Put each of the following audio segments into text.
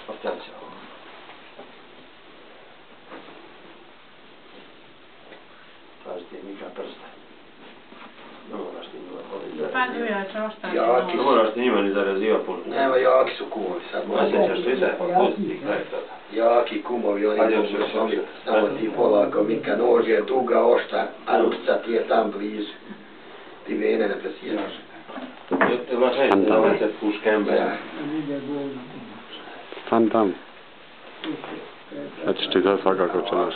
Ostaće ovo. Tražite Mika prsta. Ne moraš ti njima podizati. Pa ja ću ostati. Ne moraš ti njima ni zaraziva puno. Nema, jaki su kumovi sad. Osjećaš ti se, pa pusti, kraj sada. Jaki kumovi, oni mogu slomiti. Samo ti polako, Mika, nož je duga, ošta, a ručica ti je tam blizu. Ti vene ne presjeraš. Imaš ajde, da se puškembe. Stan tam. Ja ćeš ti to svakako čelaš.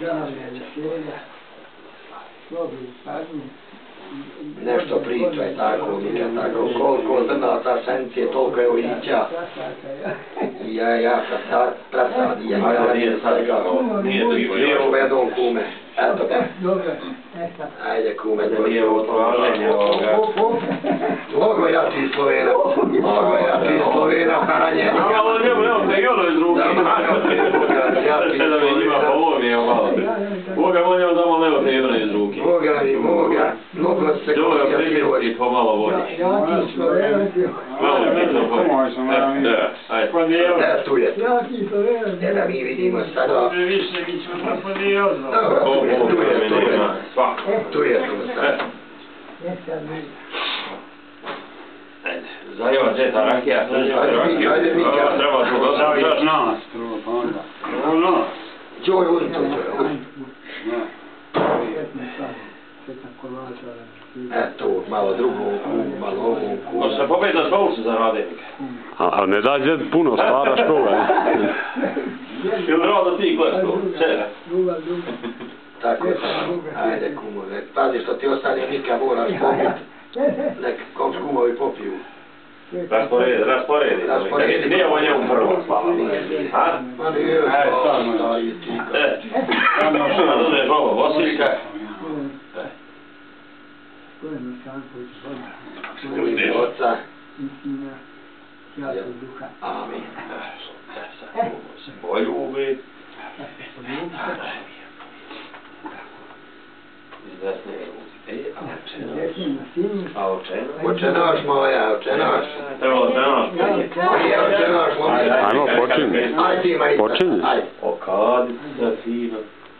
Nešto pričaj tako, Mika, tako. Koliko zrnata sencije, toliko je ulića. Ja prasadi, ja nije svega. Nije uvedom kume. Eto ga. Ajde kume, to nije otvaženje ovoga. Mogo ja ti Slovena. Mogo ja ti Slovena, paranje. Ali njemu nemam te jolo iz ruke. Da mi njima pomogne malo. Boga moljamo da malo nemam te jolo iz ruke. Boga mi, Boga. Mnogo se koja pritiski pomalo vodi. Ja ti Slovena. Malo je bitno pomoći. Ajde. Tu je. Da mi vidimo sada. Tu je tu sad. Zajeva džeta rakija. Ajde Mika. Treba drugo. Zaviš nas, drugo pa onda. Drugo nas. Džoj uzim. Eto, malo drugu kumu, malo ovu kumu. Može se popeti na školu se zarade. A ne da djed puno, stara škola. Ili rado ti klesko? Čega? Tako je, ajde kumove. Pazi što ti ostane Mika, moraš popiti. Nek kom kumovi popiju. Rasporedi. Nije ovo njemu prvo spava. Ha? Ma nije, stari ti. A dodeš ovo, Vosiljka. Ime Oca. Amin. Poljubi. Iz desne ruke. A očenaš? Očenaš moja, očenaš. Evo očenaš. Nije očenaš moja. Ajmo, počinji. Aj ti ima Počinji. Okadica fino.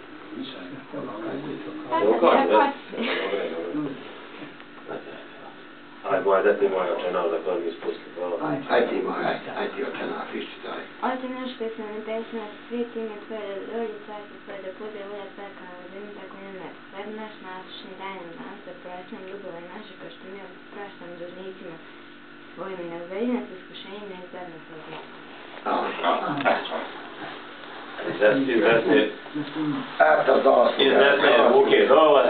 Aj moja, da ti moja očenaš da koja mi ispusti. Aj ti moja, aj ti očenaš, išći taj. Oče naš koji si na nebesima, svet ime tvoje da dođe, carstvo tvoje da bude volja tvoja kao na zemlji, tako i na nebu. Hljeb naš nasušni daj nam danas, da proći nam dugove naše, kao što mi opraštamo dužnicima svojim i ne uvedi nas iskušenjem, ne izbed nas od zla. Iz desne Eto, ruke dole.